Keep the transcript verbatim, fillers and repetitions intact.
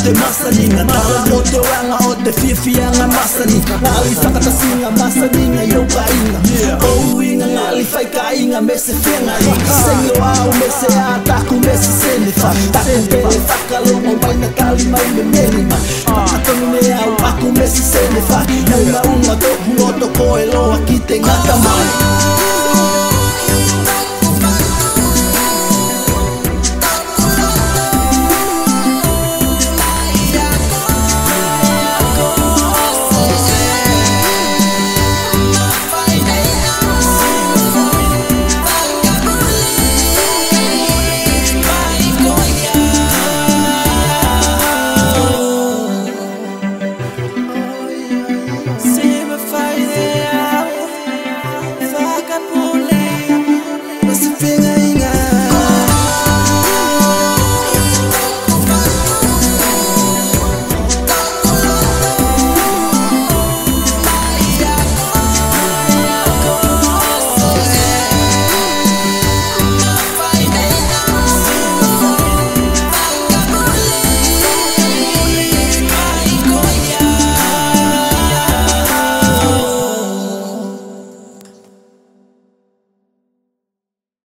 te masaninga Tala o te wanga o te whiawhianga masani Ngali whakatasinga masaninga yo kainga O inga ngali whai kainga me se whenga Sengo au me se a taku me se senifa Taku pere whakalonga waina kali mai me menima Whakatongi me au aku me se senifa Naunga unga toku o to koe loa ki te ngata mai